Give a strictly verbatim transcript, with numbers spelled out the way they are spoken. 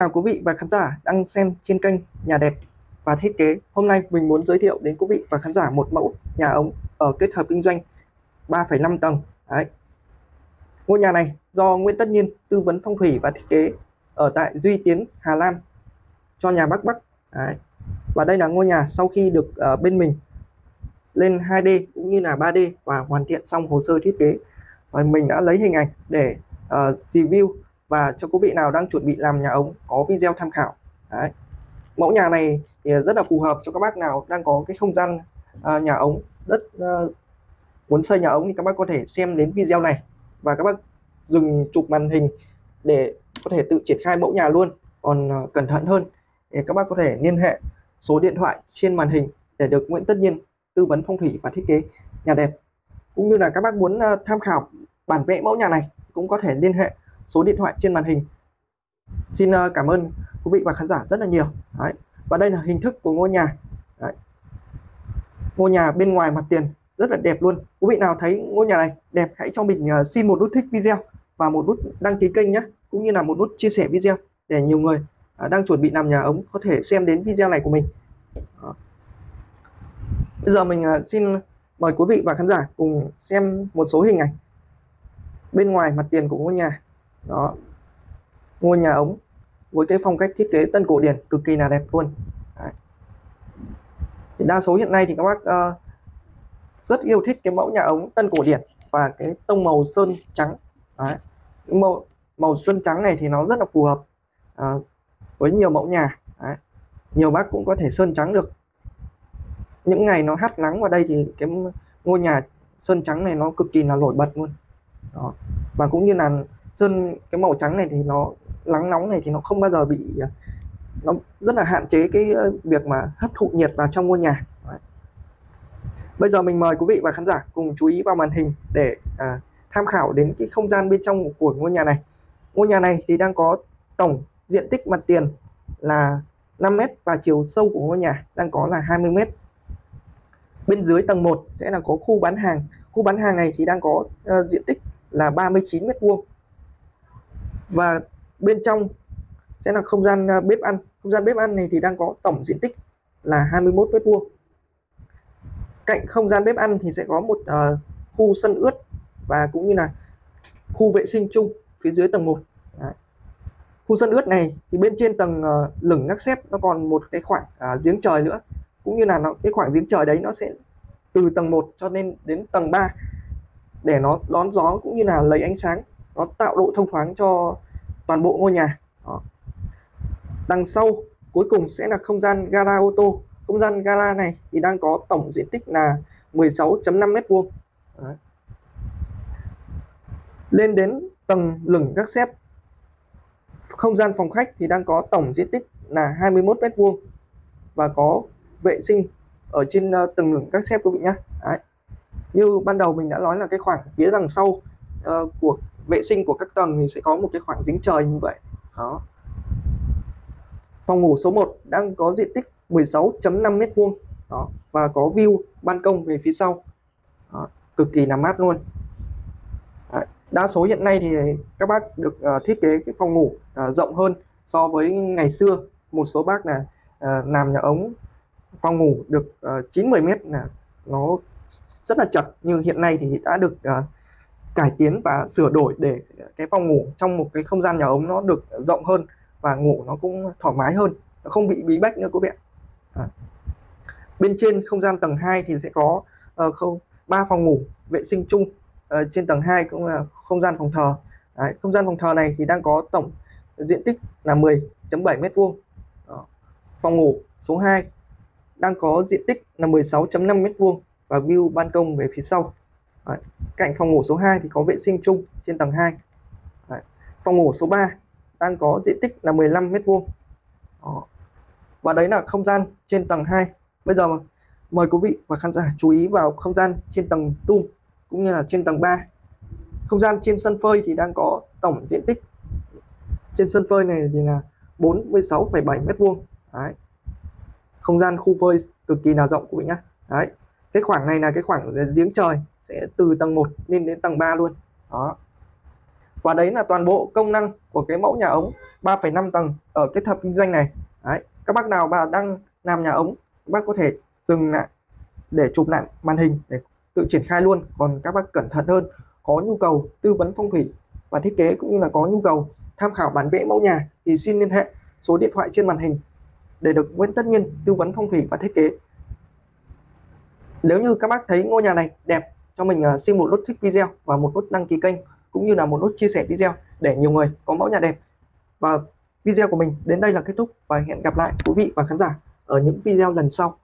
Chào quý vị và khán giả đang xem trên kênh Nhà đẹp và thiết kế. Hôm nay mình muốn giới thiệu đến quý vị và khán giả một mẫu nhà ống ở kết hợp kinh doanh ba phẩy năm tầng. Đấy. Ngôi nhà này do Nguyễn Tất Nhiên tư vấn phong thủy và thiết kế ở tại Duy Tiến, Hà Nam cho nhà Bắc Bắc. Đấy. Và đây là ngôi nhà sau khi được uh, bên mình lên hai D cũng như là ba D và hoàn thiện xong hồ sơ thiết kế. Và mình đã lấy hình ảnh để uh, review và cho quý vị nào đang chuẩn bị làm nhà ống có video tham khảo. Đấy. Mẫu nhà này thì rất là phù hợp cho các bác nào đang có cái không gian uh, nhà ống đất uh, muốn xây nhà ống thì các bác có thể xem đến video này và các bác dừng chụp màn hình để có thể tự triển khai mẫu nhà luôn. Còn uh, cẩn thận hơn thì các bác có thể liên hệ số điện thoại trên màn hình để được Nguyễn Tất Nhiên tư vấn phong thủy và thiết kế nhà đẹp, cũng như là các bác muốn uh, tham khảo bản vẽ mẫu nhà này cũng có thể liên hệ số điện thoại trên màn hình. Xin uh, cảm ơn quý vị và khán giả rất là nhiều. Đấy. Và đây là hình thức của ngôi nhà. Đấy. Ngôi nhà bên ngoài mặt tiền rất là đẹp luôn. Quý vị nào thấy ngôi nhà này đẹp hãy cho mình uh, xin một nút thích video và một nút đăng ký kênh nhé, cũng như là một nút chia sẻ video để nhiều người uh, đang chuẩn bị làm nhà ống có thể xem đến video này của mình. Đó. Bây giờ mình uh, xin mời quý vị và khán giả cùng xem một số hình ảnh bên ngoài mặt tiền của ngôi nhà. Đó. Ngôi nhà ống với cái phong cách thiết kế tân cổ điển cực kỳ là đẹp luôn. Đấy. Thì đa số hiện nay thì các bác uh, rất yêu thích cái mẫu nhà ống tân cổ điển và cái tông màu sơn trắng. Đấy. Cái màu màu sơn trắng này thì nó rất là phù hợp uh, với nhiều mẫu nhà. Đấy. Nhiều bác cũng có thể sơn trắng được. Những ngày nó hắt nắng vào đây thì cái ngôi nhà sơn trắng này nó cực kỳ là nổi bật luôn. Đó. Và cũng như là sơn cái màu trắng này thì nó nắng nóng này thì nó không bao giờ bị, nó rất là hạn chế cái việc mà hấp thụ nhiệt vào trong ngôi nhà. Đấy. Bây giờ mình mời quý vị và khán giả cùng chú ý vào màn hình để à, tham khảo đến cái không gian bên trong của ngôi nhà này. Ngôi nhà này thì đang có tổng diện tích mặt tiền là năm mét và chiều sâu của ngôi nhà đang có là hai mươi mét. Bên dưới tầng một sẽ là có khu bán hàng. Khu bán hàng này thì đang có uh, diện tích là ba mươi chín mét vuông. Và bên trong sẽ là không gian uh, bếp ăn. Không gian bếp ăn này thì đang có tổng diện tích là hai mươi mốt mét vuông. Cạnh không gian bếp ăn thì sẽ có một uh, khu sân ướt và cũng như là khu vệ sinh chung phía dưới tầng một. Đấy. Khu sân ướt này thì bên trên tầng uh, lửng ngắc xếp nó còn một cái khoảng uh, giếng trời nữa, cũng như là nó cái khoảng giếng trời đấy nó sẽ từ tầng một cho nên đến tầng ba để nó đón gió cũng như là lấy ánh sáng, nó tạo độ thông thoáng cho toàn bộ ngôi nhà. Đó. Đằng sau cuối cùng sẽ là không gian gara ô tô. Không gian gara này thì đang có tổng diện tích là mười sáu phẩy năm mét vuông. Lên đến tầng lửng gác xếp, không gian phòng khách thì đang có tổng diện tích là hai mươi mốt mét vuông và có vệ sinh ở trên uh, tầng lửng các xếp quý vị nhé. Đấy. Như ban đầu mình đã nói là cái khoảng phía đằng sau uh, của vệ sinh của các tầng thì sẽ có một cái khoảng giếng trời như vậy. Đó. Phòng ngủ số một đang có diện tích mười sáu phẩy năm mét vuông. Đó. Và có view ban công về phía sau. Đó. Cực kỳ là mát luôn. Đấy. Đa số hiện nay thì các bác được uh, thiết kế cái phòng ngủ uh, rộng hơn so với ngày xưa. Một số bác là uh, làm nhà ống phòng ngủ được uh, chín mười mét là nó rất là chật, nhưng hiện nay thì đã được uh, cải tiến và sửa đổi để cái phòng ngủ trong một cái không gian nhà ống nó được rộng hơn và ngủ nó cũng thoải mái hơn, nó không bị bí bách nữa quý vị ạ. À. Bên trên không gian tầng hai thì sẽ có uh, không ba phòng ngủ vệ sinh chung. Uh, trên tầng hai cũng là không gian phòng thờ. Đấy, không gian phòng thờ này thì đang có tổng diện tích là mười phẩy bảy mét vuông. Phòng ngủ số hai đang có diện tích là mười sáu phẩy năm mét vuông và view ban công về phía sau. Đấy. Cạnh phòng ngủ số hai thì có vệ sinh chung trên tầng hai. Đấy. Phòng ngủ số ba đang có diện tích là mười lăm mét vuông. Đó. Và đấy là không gian trên tầng hai. Bây giờ mời quý vị và khán giả chú ý vào không gian trên tầng tum cũng như là trên tầng ba. Không gian trên sân phơi thì đang có tổng diện tích trên sân phơi này thì là bốn mươi sáu phẩy bảy mét vuông. Đấy. Không gian khu phơi cực kỳ là rộng quý vị nhé. Đấy. Cái khoảng này là cái khoảng giếng trời sẽ từ tầng một lên đến tầng ba luôn. Đó. Và đấy là toàn bộ công năng của cái mẫu nhà ống ba phẩy năm tầng ở kết hợp kinh doanh này. Đấy, các bác nào mà đang làm nhà ống, các bác có thể dừng lại để chụp lại màn hình để tự triển khai luôn. Còn các bác cẩn thận hơn, có nhu cầu tư vấn phong thủy và thiết kế cũng như là có nhu cầu tham khảo bản vẽ mẫu nhà thì xin liên hệ số điện thoại trên màn hình để được Nguyễn Tất Nhiên tư vấn phong thủy và thiết kế. Nếu như các bác thấy ngôi nhà này đẹp, cho mình uh, xin một nút thích video và một nút đăng ký kênh cũng như là một nút chia sẻ video để nhiều người có mẫu nhà đẹp. Và video của mình đến đây là kết thúc, và hẹn gặp lại quý vị và khán giả ở những video lần sau.